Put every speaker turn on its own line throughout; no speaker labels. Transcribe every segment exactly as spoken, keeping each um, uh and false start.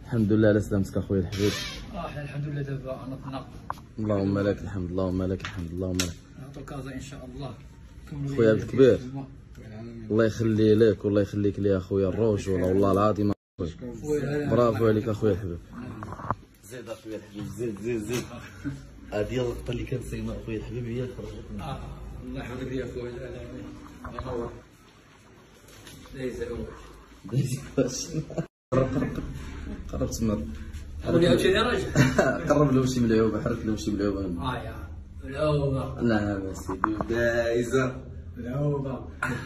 الحمد لله على سلامتك اخويا الحبيب.
اه الحمد لله دابا نطنا.
اللهم لك الحمد، اللهم لك الحمد، اللهم لك.
نعطوا كازا ان شاء الله.
خويا عبد الكبير الله يخلي لك والله يخليك لي اخويا الرجوله والله العظيم. برافو عليك اخويا الحبيب. زيد اخويا الحبيب، زيد زيد زيد. هذه اللقطه اللي كانت صايمه اخويا الحبيب هي اللي خرجتنا.
اه الله يحفظك يا اخويا العالمين. الله ليس هو
دايز باش قرب قرب قرب تما.
قولي عاوتاني راجل.
قرب له شي ملعوبه، حرك له شي ملعوبه.
اه يا ملعوبه.
نعم سيدي دايزه
ملعوبه.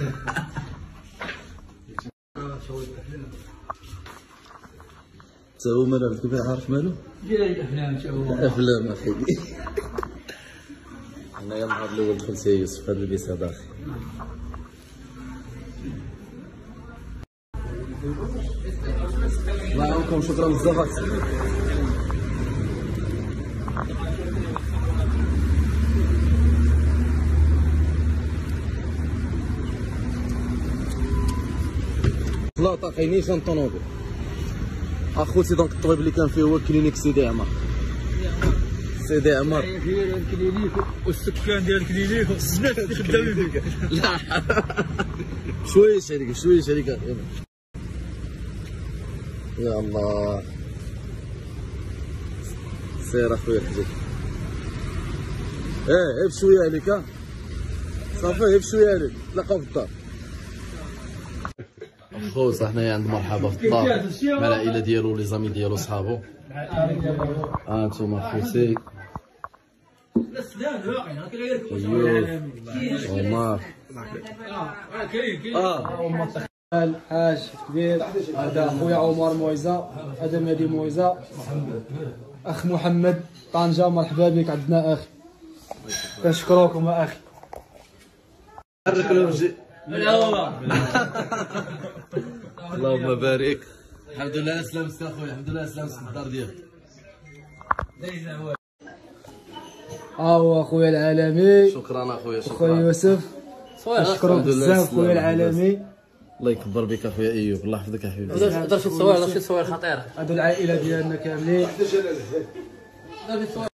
تا هو مال عبد الكبير عارف مالو؟
دير الافلام تا هو.
افلام اخيدي. انايا النهار الاول دخلت يا يوسف هذا اللي صاد اخي. الله يعاونكم، شكرا بزاف اخي. لا طاقينيش الطوموبيل اخوتي. دونك الطبيب اللي كان فيه هو كلينيك سيدي عمر. سيدي عمر
ديال الكلينيك والسكان ديال الكلينيك والسنات اللي خدامين فيك.
لا بشويش عليك بشويش عليك يا الله. سير اخويا الحبيب. ايه بشويه عليك ها صافي، بشويه عليك تلاقاو في الدار. خو حنايا عند مرحبا في الدار مع العائله ديالو لي زامي ديالو صحابو. ها انتوما خوتي عمر
اه الحاج كبير. هذا خويا عمر مويزه، هذا مهدي مويزه، اخ محمد طنجه. مرحبا بك عندنا اخي، كنشكروكم اخي.
حرك له وجهي. اللهم بارك. الحمد لله على سلامتك اخويا، الحمد لله على سلامتك في الدار ديالك.
ها هو خويا العالمي.
شكرا اخويا، شكرا
خويا يوسف، نشكروك بزاف خويا العالمي.
الله يكبر بك اخويا ايوب، الله يحفظك يا حبيبي.
هضر شي تصوير، هضر شي تصوير خطيره.
هادو العائله ديالنا كاملين.